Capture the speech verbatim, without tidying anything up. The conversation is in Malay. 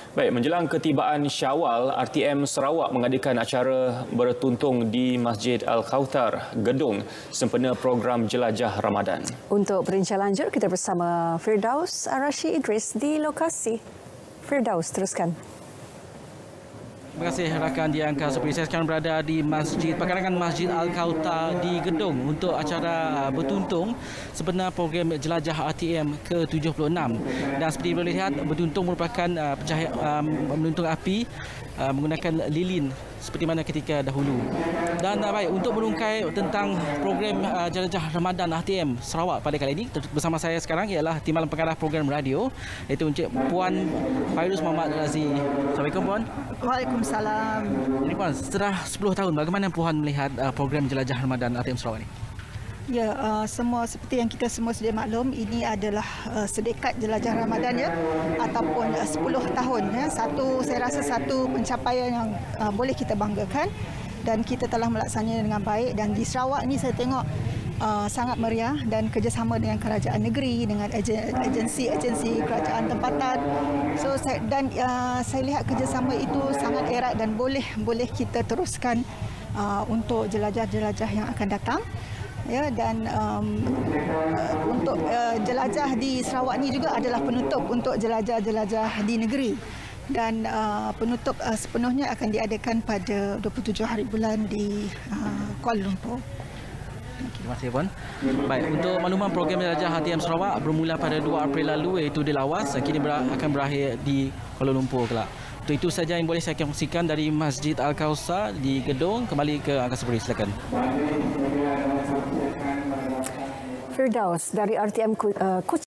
Baik, menjelang ketibaan Syawal, R T M Sarawak mengadakan acara bertuntung di Masjid Al-Kauthar, Gedong, sempena program Jelajah Ramadan. Untuk perincian lanjut, kita bersama Firdaus Arashi Idris di lokasi. Firdaus, teruskan. Terima kasih rakan di Angkasa Puteri. Saya sekarang berada di Masjid Perkarangan Masjid Al-Kauthar di Gedong untuk acara bertuntung sempena program Jelajah R T M ke tujuh puluh enam. Dan seperti boleh lihat, bertuntung merupakan uh, pencahaya, uh, menuntung api uh, menggunakan lilin seperti mana ketika dahulu. Dan uh, baik, untuk merungkai tentang program uh, Jelajah Ramadan R T M Sarawak pada kali ini, bersama saya sekarang ialah Timbalan Pengarah Program Radio, iaitu Encik Puan Fairuz Muhammad Razi. Assalamualaikum Puan. Waalaikumsalam. Jadi Puan, setelah sepuluh tahun, bagaimana Puan melihat uh, program Jelajah Ramadan R T M Sarawak ini? Ya, uh, semua seperti yang kita semua sedia maklum, ini adalah uh, sedekat Jelajah Ramadan ya, ataupun uh, sepuluh tahun ya. Satu, saya rasa satu pencapaian yang uh, boleh kita banggakan dan kita telah melaksananya dengan baik. Dan di Sarawak ni saya tengok uh, sangat meriah dan kerjasama dengan kerajaan negeri, dengan agensi-agensi kerajaan tempatan. So saya, dan uh, saya lihat kerjasama itu sangat erat dan boleh boleh kita teruskan uh, untuk jelajah-jelajah yang akan datang. Ya, dan um, uh, untuk uh, jelajah di Sarawak ni juga adalah penutup untuk jelajah-jelajah di negeri, dan uh, penutup uh, sepenuhnya akan diadakan pada dua puluh tujuh hari bulan di uh, Kuala Lumpur. Terima kasih Puan. Baik, untuk makluman program Jelajah R T M Sarawak bermula pada dua April lalu, iaitu di Lawas, kini ber- akan berakhir di Kuala Lumpur kelak. Untuk itu saja yang boleh saya kongsikan dari Masjid Al-Kauthar di Gedong. Kembali ke Angkasa Puteri, silakan. Firdaus dari R T M Kuching.